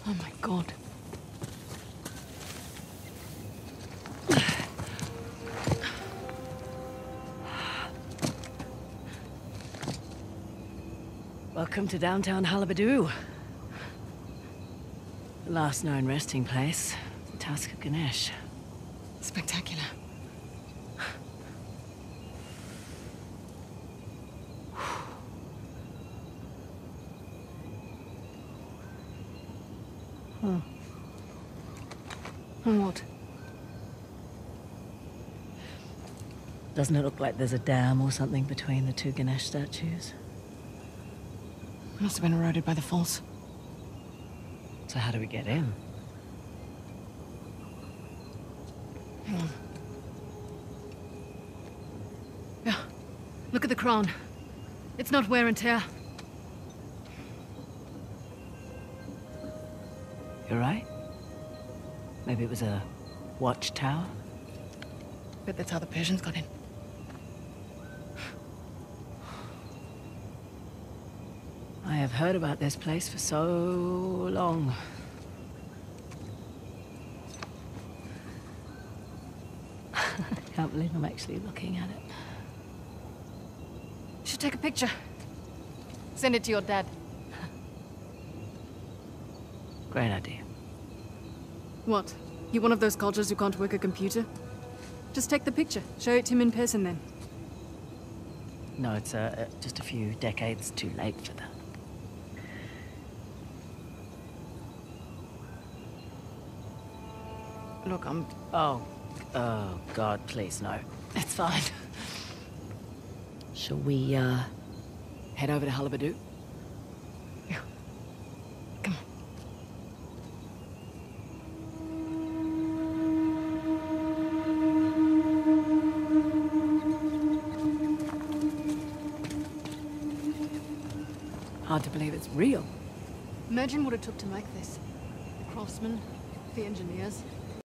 Oh my god. Welcome to downtown Halibadu. The last known resting place, the Tusk of Ganesh. Spectacular. What? Doesn't it look like there's a dam or something between the two Ganesh statues? Must have been eroded by the falls. So how do we get in? Hang on. Yeah. Look at the crown. It's not wear and tear. You're right. Maybe it was a watchtower? Bet that's how the Persians got in. I have heard about this place for so long. I can't believe I'm actually looking at it. Should take a picture. Send it to your dad. Great idea. What? You one of those cultures who can't work a computer? Just take the picture. Show it to him in person then. No, it's just a few decades too late for that. Look, Oh, God, please, no. It's fine. Shall we, head over to Halibadu? Yeah. Come on. Hard to believe it's real. Imagine what it took to make this. The craftsmen, the engineers.